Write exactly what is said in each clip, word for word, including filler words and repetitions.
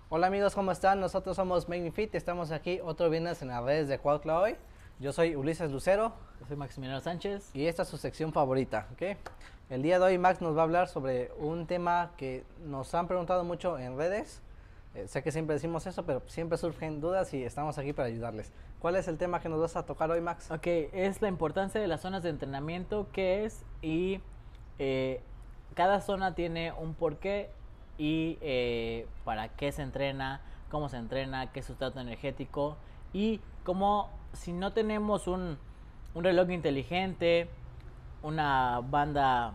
Hola amigos, ¿cómo están? Nosotros somos Magnifit, estamos aquí otro viernes en las redes de Cuautla hoy. Yo soy Ulises Lucero. Yo soy Maximiliano Sánchez. Y esta es su sección favorita, ¿ok? El día de hoy Max nos va a hablar sobre un tema que nos han preguntado mucho en redes. Eh, sé que siempre decimos eso, pero siempre surgen dudas y estamos aquí para ayudarles. ¿Cuál es el tema que nos vas a tocar hoy, Max? Ok, es la importancia de las zonas de entrenamiento, qué es y eh, cada zona tiene un porqué y eh, para qué se entrena, cómo se entrena, qué es sustrato energético y cómo si no tenemos un, un reloj inteligente, una banda,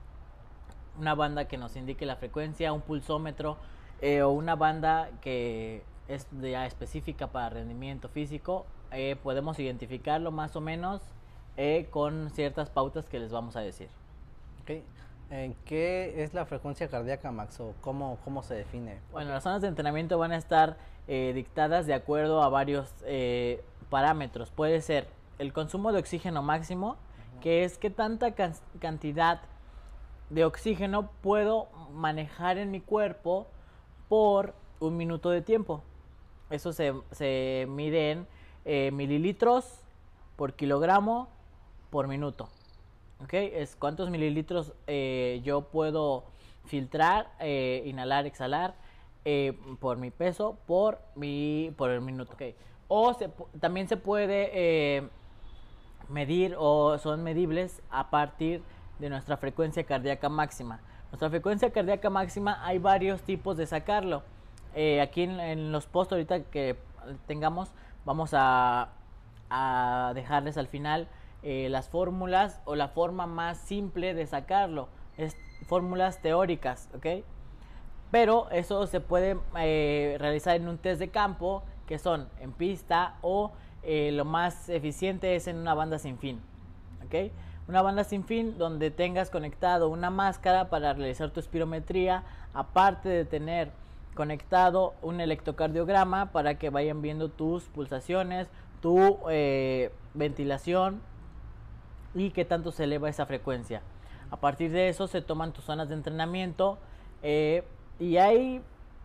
una banda que nos indique la frecuencia, un pulsómetro eh, o una banda que es ya específica para rendimiento físico, eh, podemos identificarlo más o menos eh, con ciertas pautas que les vamos a decir. Okay. ¿En qué es la frecuencia cardíaca, Max? ¿O cómo, cómo se define? Bueno, las zonas de entrenamiento van a estar eh, dictadas de acuerdo a varios eh, parámetros. Puede ser el consumo de oxígeno máximo, uh-huh. que es qué tanta can cantidad de oxígeno puedo manejar en mi cuerpo por un minuto de tiempo. Eso se, se mide en eh, mililitros por kilogramo por minuto. ¿Ok? Es cuántos mililitros eh, yo puedo filtrar, eh, inhalar, exhalar eh, por mi peso por, mi, por el minuto. ¿Okay? O se, también se puede eh, medir o son medibles a partir de nuestra frecuencia cardíaca máxima. Nuestra frecuencia cardíaca máxima hay varios tipos de sacarlo. Eh, aquí en, en los posts ahorita que tengamos vamos a, a dejarles al final eh, las fórmulas o la forma más simple de sacarlo. Es fórmulas teóricas, ¿ok? Pero eso se puede eh, realizar en un test de campo, que son en pista o eh, lo más eficiente es en una banda sin fin, ¿ok? Una banda sin fin donde tengas conectado una máscara para realizar tu espirometría, aparte de tener conectado un electrocardiograma para que vayan viendo tus pulsaciones, tu eh, ventilación y qué tanto se eleva esa frecuencia. A partir de eso se toman tus zonas de entrenamiento eh, y hay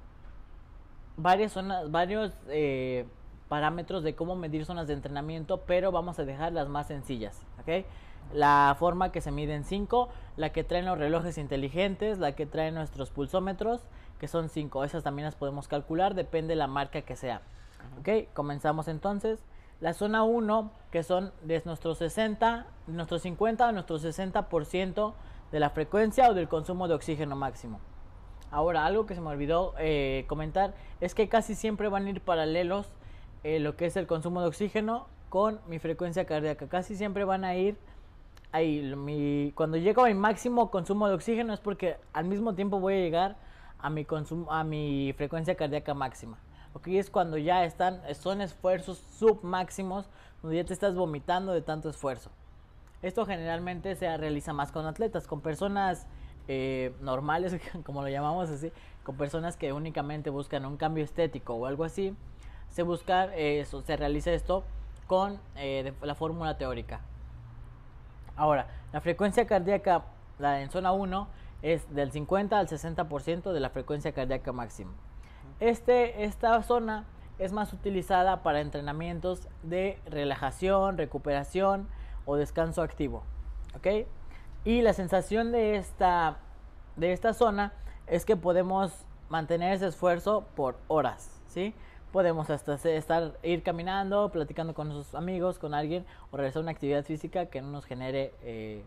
varias zonas, varios eh, parámetros de cómo medir zonas de entrenamiento, pero vamos a dejar las más sencillas, ¿ok? La forma que se mide en cinco, la que traen los relojes inteligentes, la que traen nuestros pulsómetros, que son cinco. Esas también las podemos calcular, depende de la marca que sea. Ok, comenzamos entonces. La zona uno, que son de nuestros sesenta, nuestros cincuenta o nuestros sesenta por ciento de la frecuencia o del consumo de oxígeno máximo. Ahora, algo que se me olvidó eh, comentar es que casi siempre van a ir paralelos eh, lo que es el consumo de oxígeno con mi frecuencia cardíaca. Casi siempre van a ir ahí. Mi, cuando llego a mi máximo consumo de oxígeno es porque al mismo tiempo voy a llegar a mi, consumo, a mi frecuencia cardíaca máxima. Ok, es cuando ya están, son esfuerzos submáximos, donde ya te estás vomitando de tanto esfuerzo. Esto generalmente se realiza más con atletas, con personas eh, normales, como lo llamamos así, con personas que únicamente buscan un cambio estético o algo así. Se busca eh, eso, se realiza esto con eh, de, la fórmula teórica. Ahora, la frecuencia cardíaca la en zona uno es del cincuenta al sesenta por ciento de la frecuencia cardíaca máxima. Este, esta zona es más utilizada para entrenamientos de relajación, recuperación o descanso activo, ¿ok? Y la sensación de esta, de esta zona es que podemos mantener ese esfuerzo por horas, ¿sí? Podemos hasta estar, ir caminando, platicando con nuestros amigos, con alguien, o realizar una actividad física que no nos genere, eh,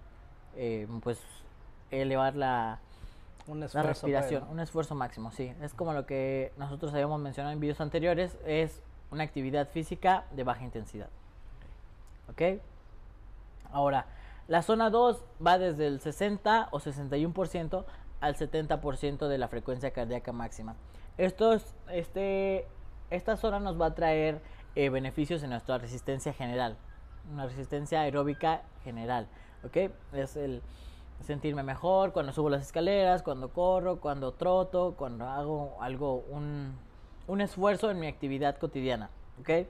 eh, pues, elevar la, Un la esfuerzo respiración, previo. un esfuerzo máximo, sí. Es como lo que nosotros habíamos mencionado en videos anteriores, es una actividad física de baja intensidad. ¿Ok? Ahora, la zona dos va desde el sesenta o sesenta y uno por ciento al setenta por ciento de la frecuencia cardíaca máxima. Estos, este, esta zona nos va a traer eh, beneficios en nuestra resistencia general, una resistencia aeróbica general, ¿ok? Es el sentirme mejor cuando subo las escaleras, cuando corro, cuando troto, cuando hago algo, un, un esfuerzo en mi actividad cotidiana, ¿ok?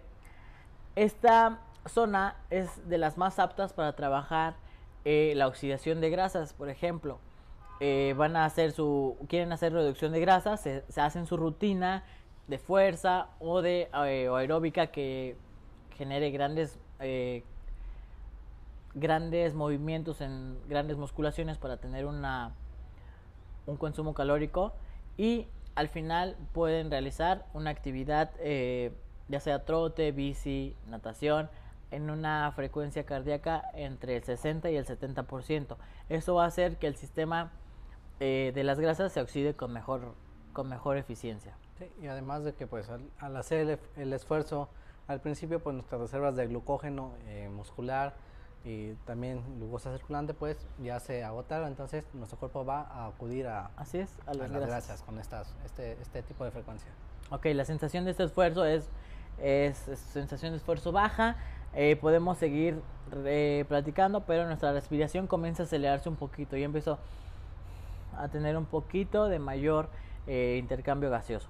Esta zona es de las más aptas para trabajar eh, la oxidación de grasas, por ejemplo. eh, van a hacer su, quieren hacer reducción de grasa, se, se hacen su rutina de fuerza o de eh, aeróbica que genere grandes eh, grandes movimientos en grandes musculaciones para tener una un consumo calórico, y al final pueden realizar una actividad eh, ya sea trote, bici, natación, en una frecuencia cardíaca entre el sesenta y el setenta por ciento. Eso va a hacer que el sistema eh, de las grasas se oxide con mejor, con mejor eficiencia. Sí, y además de que pues al, al hacer el, el, esfuerzo al principio, pues nuestras reservas de glucógeno eh, muscular y también glucosa circulante pues ya se agotaron, entonces nuestro cuerpo va a acudir a, Así es, a, las, a las grasas con estas, este, este tipo de frecuencia. Ok, la sensación de este esfuerzo es, es, es sensación de esfuerzo baja. Eh, podemos seguir eh, platicando, pero nuestra respiración comienza a acelerarse un poquito y empezó a tener un poquito de mayor eh, intercambio gaseoso.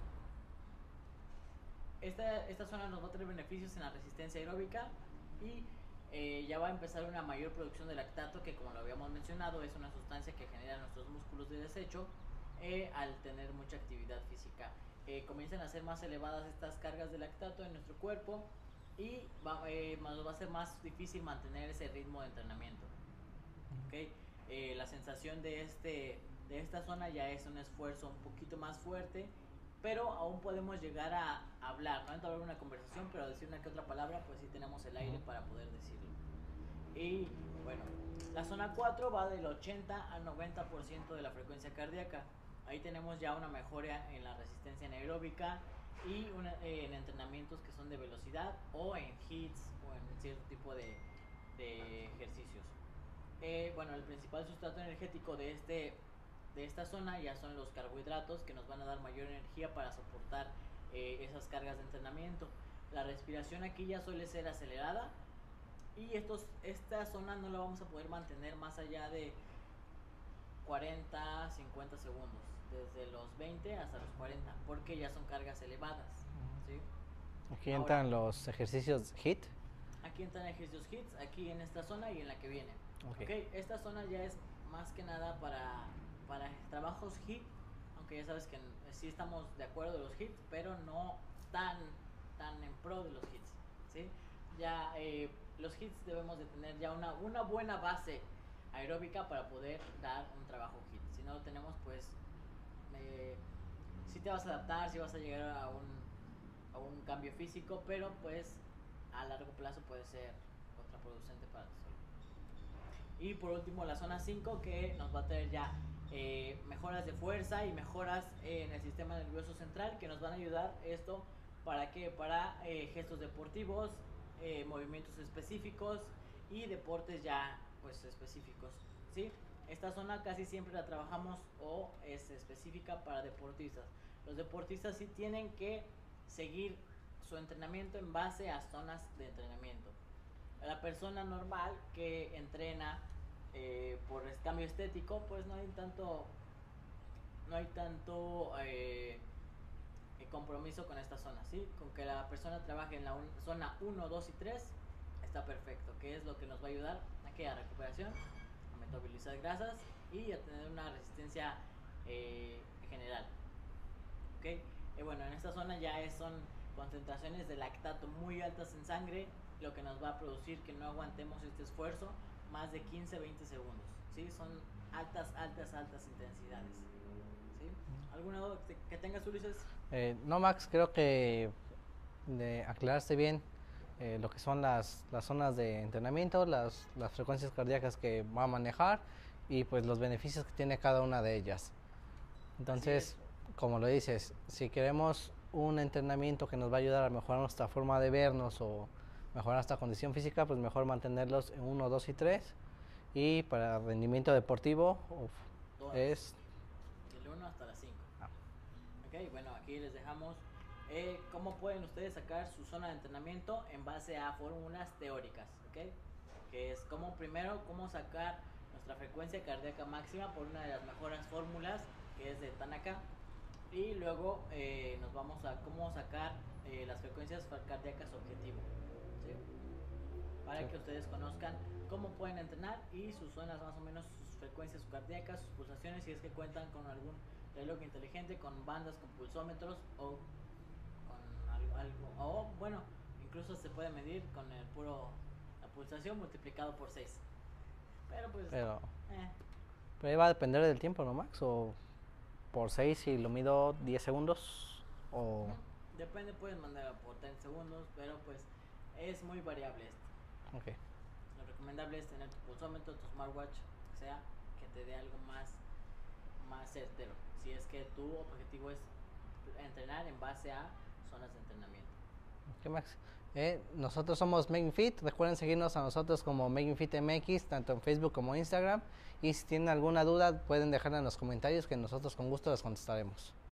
Esta, esta zona nos va a traer beneficios en la resistencia aeróbica y eh, ya va a empezar una mayor producción de lactato, que como lo habíamos mencionado es una sustancia que genera nuestros músculos de desecho eh, al tener mucha actividad física. Eh, comienzan a ser más elevadas estas cargas de lactato en nuestro cuerpo y va, eh, nos va a ser más difícil mantener ese ritmo de entrenamiento. ¿Okay? Eh, la sensación de, este, de esta zona ya es un esfuerzo un poquito más fuerte, pero aún podemos llegar a hablar, no entablar una conversación, pero decir una que otra palabra, pues sí tenemos el aire para poder decirlo. Y bueno, la zona cuatro va del ochenta al noventa por ciento de la frecuencia cardíaca. Ahí tenemos ya una mejora en la resistencia anaeróbica y una, eh, en entrenamientos que son de velocidad o en hits o en cierto tipo de, de ejercicios. Eh, bueno, el principal sustrato energético de, este, de esta zona ya son los carbohidratos, que nos van a dar mayor energía para soportar eh, esas cargas de entrenamiento. La respiración aquí ya suele ser acelerada y estos, esta zona no la vamos a poder mantener más allá de cuarenta, cincuenta segundos, desde los veinte hasta los cuarenta, porque ya son cargas elevadas. ¿Sí? Aquí Ahora, entran los ejercicios HIIT. Aquí entran ejercicios HIIT, aquí en esta zona y en la que viene. Okay. Okay, esta zona ya es más que nada para, para trabajos HIIT, aunque ya sabes que sí estamos de acuerdo de los HIIT, pero no tan, tan en pro de los HIIT. ¿Sí? Ya eh, los HIIT debemos de tener ya una, una buena base aeróbica para poder dar un trabajo HIIT. Si no lo tenemos, pues eh, sí te vas a adaptar, sí vas a llegar a un, a un cambio físico, pero pues a largo plazo puede ser contraproducente para tu salud. Y por último la zona cinco, que nos va a traer ya eh, mejoras de fuerza y mejoras eh, en el sistema nervioso central, que nos van a ayudar esto para que para eh, gestos deportivos, eh, movimientos específicos y deportes ya pues específicos, ¿sí? Esta zona casi siempre la trabajamos o es específica para deportistas. Los deportistas sí tienen que seguir su entrenamiento en base a zonas de entrenamiento. La persona normal que entrena eh, por cambio estético, pues no hay tanto no hay tanto eh, compromiso con esta zona, ¿sí? Con que la persona trabaje en la un, zona uno, dos y tres está perfecto, que es lo que nos va a ayudar a, que a recuperación, a metabolizar grasas y a tener una resistencia eh, general. ¿Okay? Y bueno, en esta zona ya es, son concentraciones de lactato muy altas en sangre, lo que nos va a producir que no aguantemos este esfuerzo más de quince a veinte segundos, ¿sí? Son altas, altas, altas intensidades, ¿sí? ¿Alguna duda que tengas, Ulises? Eh, no, Max, creo que de aclaraste bien eh, lo que son las, las zonas de entrenamiento, las, las frecuencias cardíacas que va a manejar y pues los beneficios que tiene cada una de ellas. Entonces, como lo dices, si queremos un entrenamiento que nos va a ayudar a mejorar nuestra forma de vernos o mejorar nuestra condición física, pues mejor mantenerlos en uno, dos y tres. Y para rendimiento deportivo uf, es del uno hasta la cinco. Ah. Ok, bueno, aquí les dejamos eh, cómo pueden ustedes sacar su zona de entrenamiento en base a fórmulas teóricas, ¿ok? Que es como primero cómo sacar nuestra frecuencia cardíaca máxima por una de las mejores fórmulas, que es de Tanaka, y luego eh, nos vamos a cómo sacar eh, las frecuencias cardíacas objetivo, ¿sí? para Sí. que ustedes conozcan cómo pueden entrenar y sus zonas más o menos, sus frecuencias cardíacas, sus pulsaciones, si es que cuentan con algún reloj inteligente, con bandas, con pulsómetros o con algo, algo o bueno, incluso se puede medir con el puro la pulsación multiplicado por seis. Pero pues Pero, eh, pero ahí va a depender del tiempo, ¿no, Max? O por seis si lo mido diez segundos o... ujú, depende, puedes mandar por treinta segundos, pero pues es muy variable esto. Ok. Lo recomendable es tener tu pulsómetro, tu smartwatch, que sea que te dé algo más, más certero. Si es que tu objetivo es entrenar en base a zonas de entrenamiento. ¿Qué, Max? Eh, nosotros somos Making Fit. Recuerden seguirnos a nosotros como Making Fit M X, tanto en Facebook como Instagram. Y si tienen alguna duda, pueden dejarla en los comentarios que nosotros con gusto les contestaremos.